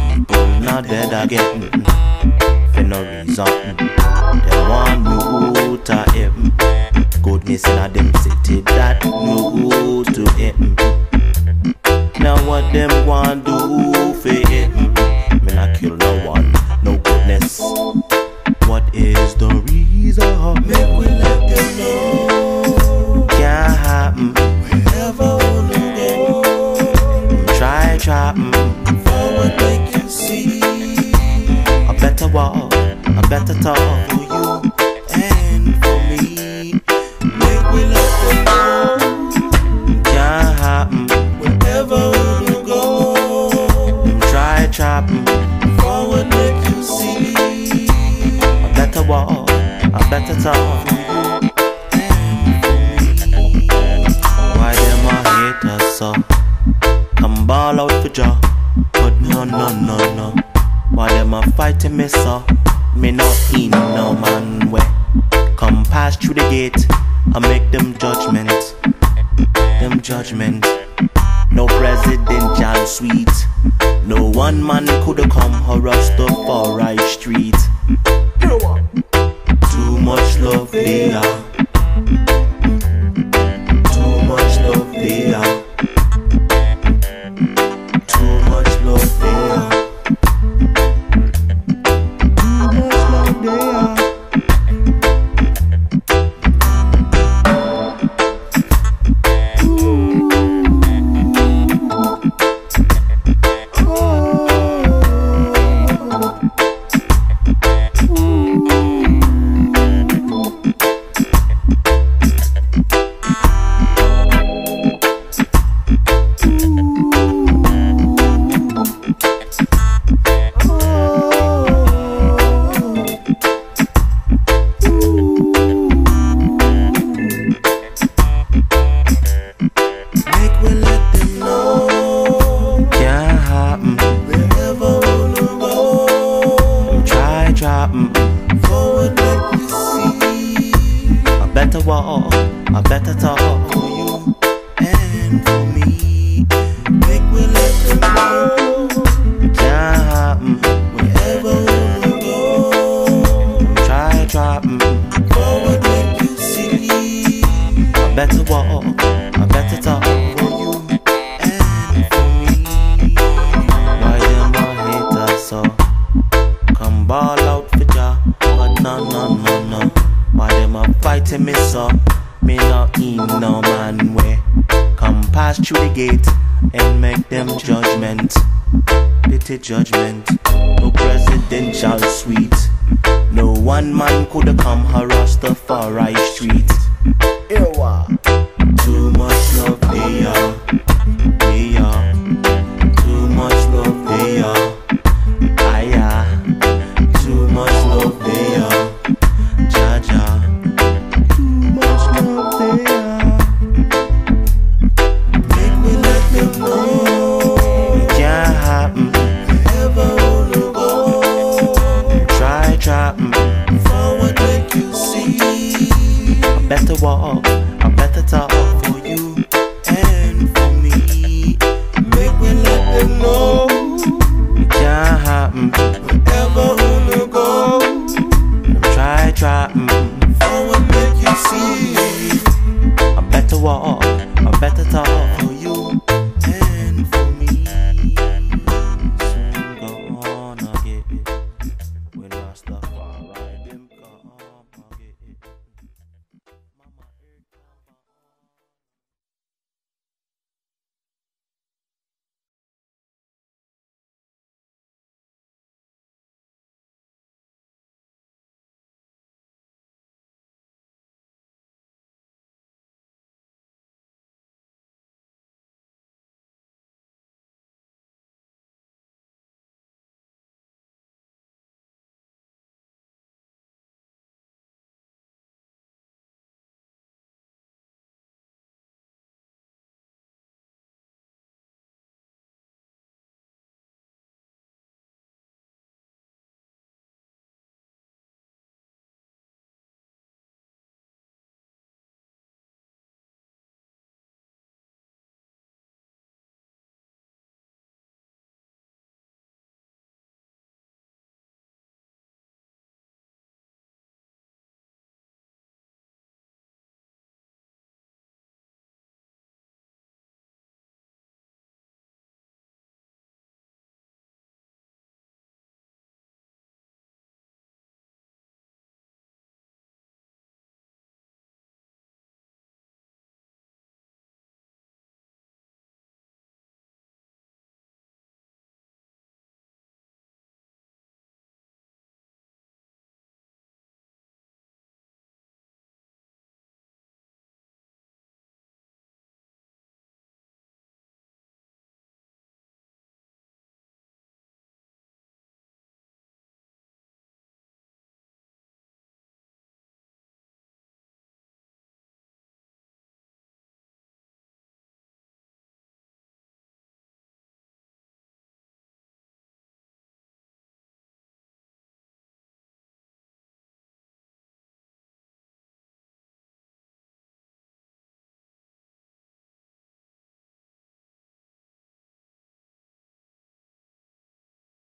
People not dead again for no reason. They want me to him. Goodness in a them city that no to him. Now what them want do for him? Me not kill no one, no goodness. What is the reason? Make we let them know. Can't happen. Wherever wanna go. Try. Forward make you see. A better walk, a better talk. For you and for me. Make we let them know. Can't happen. Wherever wanna go. Try. Forward make you see. A better walk, a better talk. Why them a hate us so? Come ball out for jaw, but no. Why them a fighting me so? Me not in no man way. Come pass through the gate, I make them judgment. No presidential suite. No one man coulda come harass the far right street. Too much love there. Too much love there. Too much love there. Too much love there. Forward make you see. A better walk, a better talk. For you and for me. Make we let them know. Can't happen. Wherever wanna go. Try. Forward make you see. A better walk, a better talk. For you and for me. Why them a hate us so? Come ball out for ya, but no. Why them a fighting me so? Me not in no man way. Come pass through the gate and make them judgment. Pity judgment. No presidential suite. No one man coulda come harass the far right street. Ewa. Too much love there.